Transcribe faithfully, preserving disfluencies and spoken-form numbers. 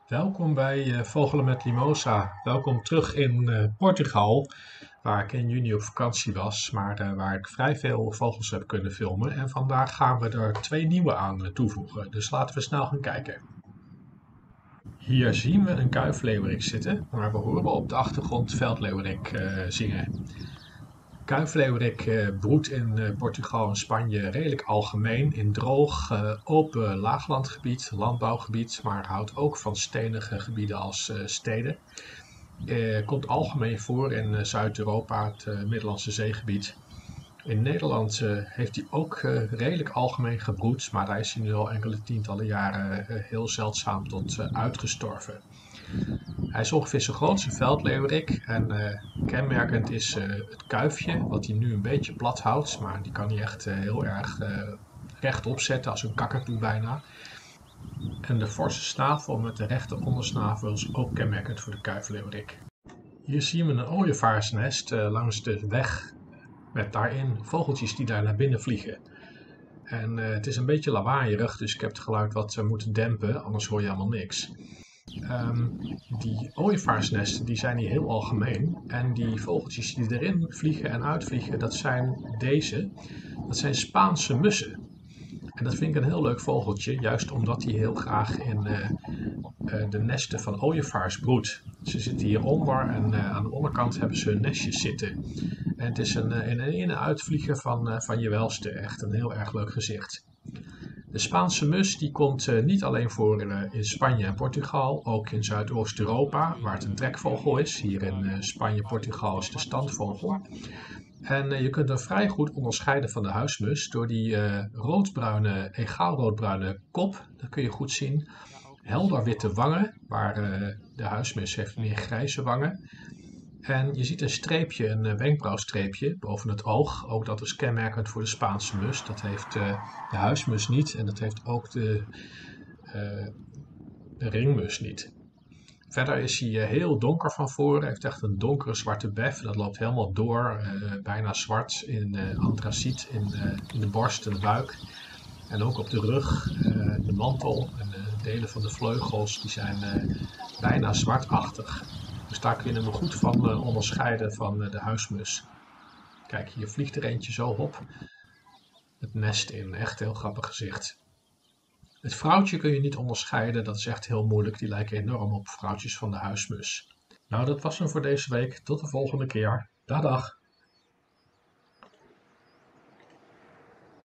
Welkom bij eh, Vogelen met Limosa. Welkom terug in eh, Portugal, waar ik in juni op vakantie was, maar eh, waar ik vrij veel vogels heb kunnen filmen. En vandaag gaan we er twee nieuwe aan eh, toevoegen, dus laten we snel gaan kijken. Hier zien we een kuifleeuwerik zitten, maar we horen op de achtergrond veldleeuwerik eh, zingen. Kuifleeuwerik eh, broedt in eh, Portugal en Spanje redelijk algemeen in droog, eh, open laaglandgebied, landbouwgebied, maar houdt ook van stenige gebieden als eh, steden. Eh, komt algemeen voor in eh, Zuid-Europa, het eh, Middellandse zeegebied. In Nederland eh, heeft hij ook eh, redelijk algemeen gebroed, maar daar is hij nu al enkele tientallen jaren eh, heel zeldzaam tot eh, uitgestorven. Hij is ongeveer zo groot als een veldleeuwerik en eh, kenmerkend is eh, het kuifje, wat hij nu een beetje plat houdt, maar die kan hij echt eh, heel erg eh, rechtop zetten, als een kakatoe bijna. En de forse snavel met de rechte ondersnavel is ook kenmerkend voor de kuifleeuwerik. Hier zien we een ooievaarsnest uh, langs de weg met daarin vogeltjes die daar naar binnen vliegen. En uh, het is een beetje lawaaierig, dus ik heb het geluid wat uh, moeten dempen, anders hoor je helemaal niks. Um, die ooievaarsnesten die zijn hier heel algemeen en die vogeltjes die erin vliegen en uitvliegen, dat zijn deze. Dat zijn Spaanse mussen. En dat vind ik een heel leuk vogeltje, juist omdat hij heel graag in uh, uh, de nesten van ooievaars broedt. Ze zitten hieronder en uh, aan de onderkant hebben ze hun nestjes zitten. En het is een, uh, een in- en uitvlieger van, uh, van je welste, echt een heel erg leuk gezicht. De Spaanse mus die komt uh, niet alleen voor uh, in Spanje en Portugal, ook in Zuidoost-Europa, waar het een trekvogel is. Hier in uh, Spanje en Portugal is het de standvogel. En uh, je kunt hem vrij goed onderscheiden van de huismus door die uh, roodbruine, egaal roodbruine kop. Dat kun je goed zien. Helder witte wangen, waar uh, de huismus heeft meer grijze wangen. En je ziet een streepje, een uh, wenkbrauwstreepje boven het oog. Ook dat is kenmerkend voor de Spaanse mus. Dat heeft uh, de huismus niet en dat heeft ook de, uh, de ringmus niet. Verder is hij heel donker van voren. Hij heeft echt een donkere zwarte bef. Dat loopt helemaal door, uh, bijna zwart in uh, antraciet in, uh, in de borst en de buik. En ook op de rug, uh, de mantel en de delen van de vleugels, die zijn uh, bijna zwartachtig. Dus daar kun je hem goed van uh, onderscheiden van uh, de huismus. Kijk, hier vliegt er eentje zo op het nest in. Echt een heel grappig gezicht. Het vrouwtje kun je niet onderscheiden, dat is echt heel moeilijk. Die lijken enorm op vrouwtjes van de huismus. Nou, dat was hem voor deze week. Tot de volgende keer. Dag dag!